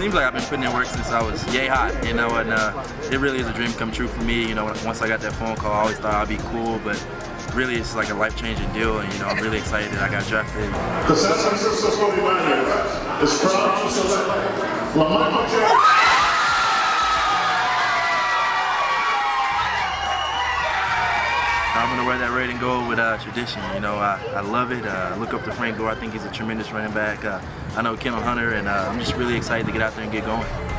seems like I've been putting in work since I was yay hot, you know, and it really is a dream come true for me. You know, once I got that phone call, I always thought I'd be cool, but really it's like a life-changing deal, and you know, I'm really excited that I got drafted. The San Francisco 49ers is proud to select LaMichael. I'm going to wear that red and gold with tradition. You know, I love it. Look up to Frank Gore. I think he's a tremendous running back. I know Kendall Hunter, and I'm just really excited to get out there and get going.